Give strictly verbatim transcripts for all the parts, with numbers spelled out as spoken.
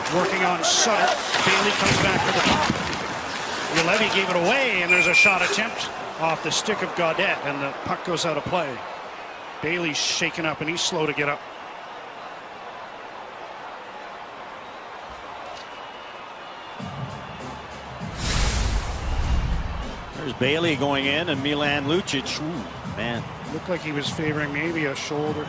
working on Sutter. Bailey comes back for the top. Ulevi gave it away, and there's a shot attempt off the stick of Gaudette, and the puck goes out of play. Bailey's shaken up, and he's slow to get up. There's Bailey going in, and Milan Lucic. Ooh, man. Looked like he was favoring maybe a shoulder.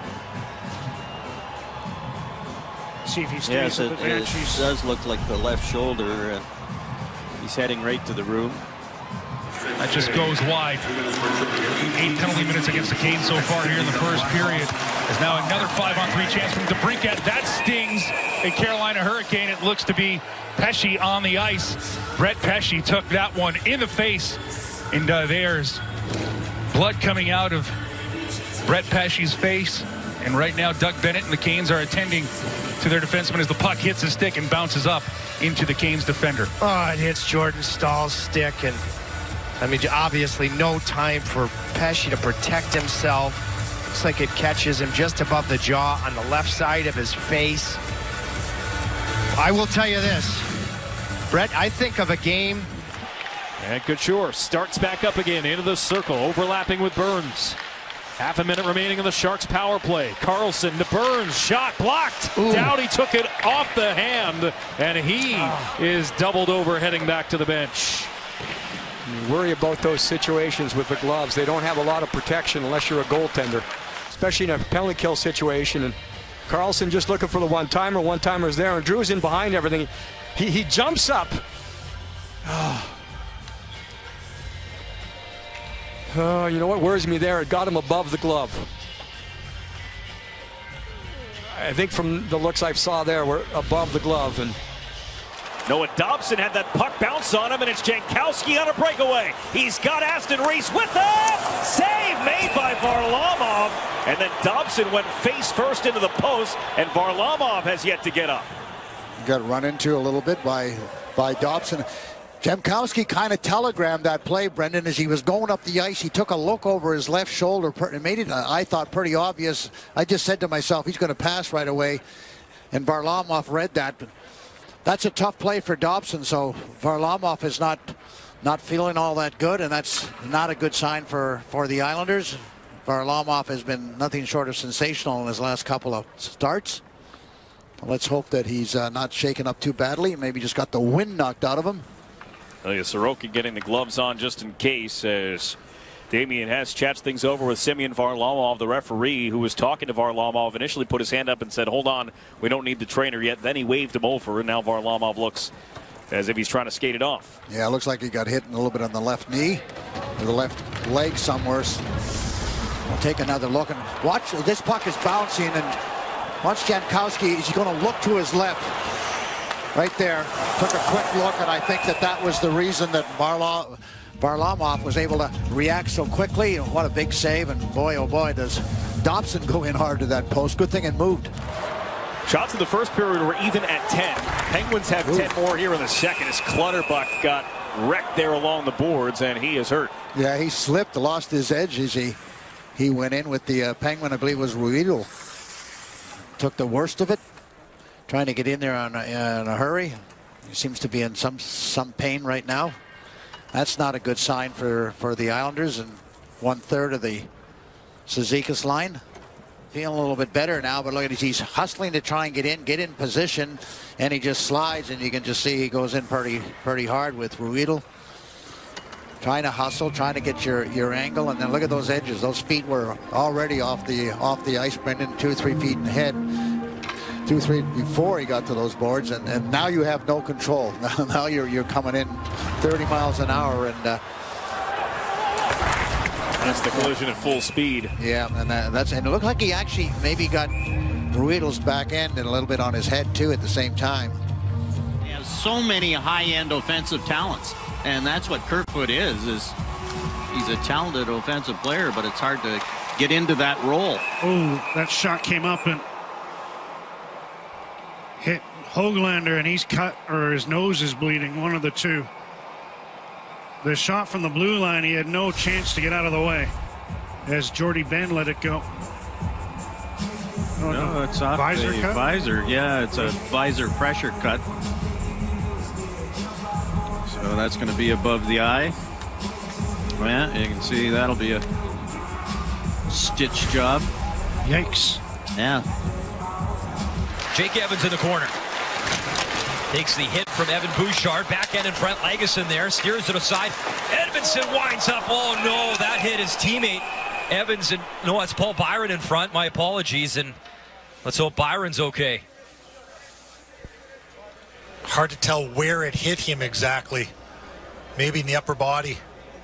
See if he stays yes, at it, the bench. it does look like the left shoulder. And he's heading right to the room. That just goes wide. Eight penalty minutes against the Canes so far here in the first period. There's now another five-on-three chance from DeBrincat. That stings a Carolina Hurricane. It looks to be Pesce on the ice. Brett Pesce took that one in the face. And uh, there's blood coming out of Brett Pesce's face. And right now, Doug Bennett and the Canes are attending to their defenseman as the puck hits his stick and bounces up into the Canes defender. Oh, it hits Jordan Stahl's stick, and I mean, obviously no time for Pesce to protect himself. Looks like it catches him just above the jaw on the left side of his face. I will tell you this, Brett, I think of a game. And Couture starts back up again into the circle, overlapping with Burns. Half a minute remaining in the Sharks power play. Carlson to Burns, shot blocked. Ooh. Dowdy took it off the hand, and he oh. is doubled over heading back to the bench. You worry about those situations with the gloves. They don't have a lot of protection unless you're a goaltender, especially in a penalty kill situation. And Carlson just looking for the one-timer. One-timer's there, and Drew's in behind everything. He, he jumps up. Oh. Oh, you know what worries me there? It got him above the glove. I think from the looks I saw there, we're above the glove. And Noah Dobson had that puck bounce on him, and it's Jankowski on a breakaway. He's got Aston Reese with the save made by Varlamov. And then Dobson went face first into the post, and Varlamov has yet to get up. Got run into a little bit by, by Dobson. Jankowski kind of telegrammed that play, Brendan, as he was going up the ice. He took a look over his left shoulder and made it, I thought, pretty obvious. I just said to myself, he's going to pass right away. And Varlamov read that. But that's a tough play for Dobson, so Varlamov is not not feeling all that good, and that's not a good sign for, for the Islanders. Varlamov has been nothing short of sensational in his last couple of starts. Let's hope that he's uh, not shaken up too badly. Maybe just got the wind knocked out of him. Ilya Sorokin getting the gloves on just in case, as Damien Hess chats things over with Semyon Varlamov, the referee, who was talking to Varlamov. Initially put his hand up and said, hold on, we don't need the trainer yet. Then he waved him over, and now Varlamov looks as if he's trying to skate it off. Yeah, it looks like he got hit a little bit on the left knee, or the left leg somewhere. We'll take another look, and watch, this puck is bouncing, and watch Jankowski, is he going to look to his left? Right there, took a quick look, and I think that that was the reason that Varla, Varlamov was able to react so quickly. And what a big save, and boy, oh boy, does Dobson go in hard to that post. Good thing it moved. Shots in the first period were even at ten. Penguins have Ooh. ten more here in the second as Clutterbuck got wrecked there along the boards, and he is hurt. Yeah, he slipped, lost his edge as he, he went in with the uh, Penguin, I believe it was Ruidel. Took the worst of it. Trying to get in there on a, in a hurry. He seems to be in some some pain right now. That's not a good sign for, for the Islanders, and one third of the Cizikas line. Feeling a little bit better now, but look at, he's hustling to try and get in, get in position, and he just slides, and you can just see he goes in pretty pretty hard with Ruidel. Trying to hustle, trying to get your your angle, and then look at those edges. Those feet were already off the off the ice, Brendan, two three feet ahead. Two, three before he got to those boards, and, and now you have no control. Now you're you're coming in thirty miles an hour, and uh, that's the collision at full speed. Yeah, and that, that's and it looked like he actually maybe got Ruidel's back end and a little bit on his head too at the same time. He has so many high-end offensive talents, and that's what Kerfoot is. Is he's a talented offensive player, but it's hard to get into that role. Oh, that shot came up and hit Höglander, and he's cut, or his nose is bleeding, one of the two. The shot from the blue line, he had no chance to get out of the way as Jordy Ben let it go. no, No, no. it's off Visor the cut? visor. Yeah, it's a visor pressure cut. So that's going to be above the eye. Yeah, you can see that'll be a stitch job. Yikes. Yeah. Jake Evans in the corner. Takes the hit from Evan Bouchard. Back end in front. Lagesson there. Steers it aside. Edmondson winds up. Oh, no. That hit his teammate. Evans and... No, it's Paul Byron in front. My apologies. And let's hope Byron's okay. Hard to tell where it hit him exactly. Maybe in the upper body.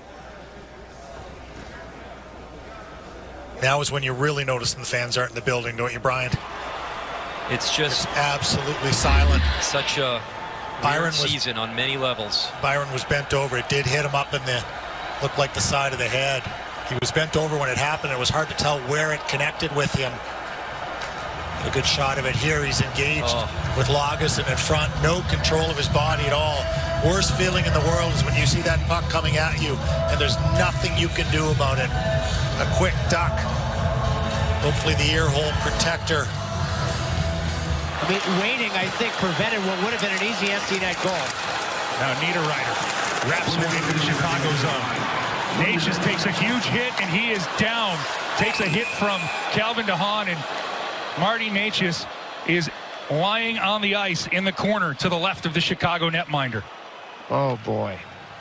Now is when you're really noticing the fans aren't in the building, don't you, Brian? It's just it's absolutely silent. Such a Byron weird season was, on many levels. Byron was bent over. It did hit him up in the, looked like the side of the head. He was bent over when it happened. It was hard to tell where it connected with him. A good shot of it here. He's engaged oh. with Lagesson in front. No control of his body at all. Worst feeling in the world is when you see that puck coming at you and there's nothing you can do about it. A quick duck. Hopefully the ear hole protector. I mean, waiting, I think, prevented what would have been an easy empty net goal. Now Niederreiter wraps one into the Chicago zone. Natchez takes a huge hit, and he is down. Takes a hit from Calvin DeHaan, and Marty Natchez is lying on the ice in the corner to the left of the Chicago netminder. Oh, boy.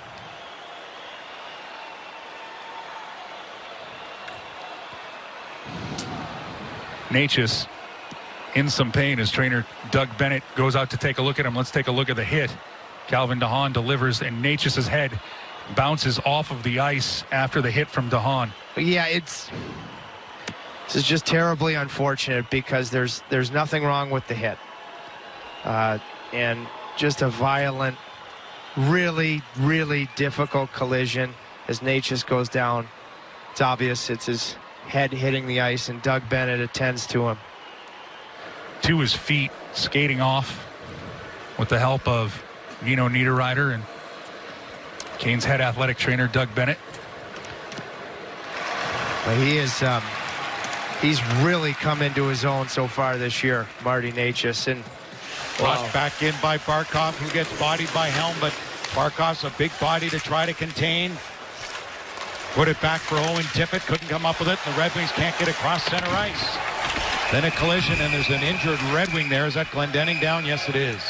Natchez in some pain as trainer Doug Bennett goes out to take a look at him. Let's take a look at the hit. Calvin DeHaan delivers, and Natchez's head bounces off of the ice after the hit from DeHaan. Yeah, it's this is just terribly unfortunate because there's there's nothing wrong with the hit, uh, and just a violent, really really difficult collision as Natchez goes down. It's obvious it's his head hitting the ice, and Doug Bennett attends to him. To his feet, skating off with the help of Nino Niederreiter and Canes head athletic trainer Doug Bennett. But he is um, he's really come into his own so far this year, Marty Natchez. And Brought wow. back in by Barkov, who gets bodied by Helm, but Barkov's a big body to try to contain. Put it back for Owen Tippett, couldn't come up with it, and the Red Wings can't get across center ice. Then a collision, and there's an injured Red Wing there. Is that Glendening down? Yes, it is.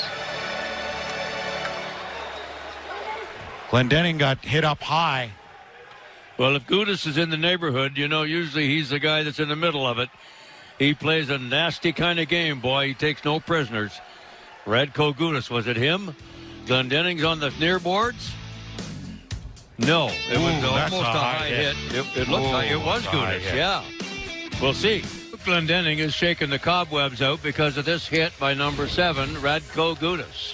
Glendening got hit up high. Well, if Gudas is in the neighborhood, you know, usually he's the guy that's in the middle of it. He plays a nasty kind of game, boy. He takes no prisoners. Radko Gudas, was it him? Glendening's on the near boards? No, it Ooh, was that's almost a a high high hit. hit. It, it looked Ooh, like it was Gudas, yeah. We'll see. Glendening is shaking the cobwebs out because of this hit by number seven, Radko Gudas.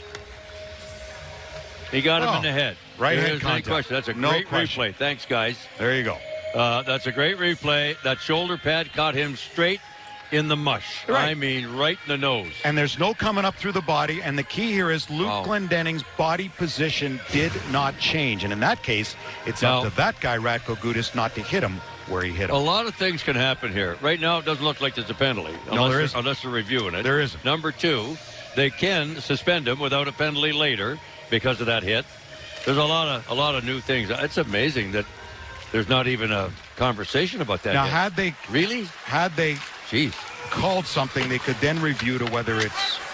He got him oh, in the head. Right hand There's no question. That's a no great question. replay. Thanks, guys. There you go. Uh, that's a great replay. That shoulder pad caught him straight in the mush. Right. I mean, right in the nose. And there's no coming up through the body, and the key here is Luke wow. Glendening's body position did not change. And in that case, it's now, up to that guy, Radko Gudas, not to hit him where he hit him. A lot of things can happen here. Right now, it doesn't look like there's a penalty. Unless No, there they're, isn't. Unless they're reviewing it. There isn't. Number two, they can suspend him without a penalty later because of that hit. There's a lot of a lot of new things. It's amazing that there's not even a conversation about that Now, yet. had they really had they Jeez. called something, they could then review to whether it's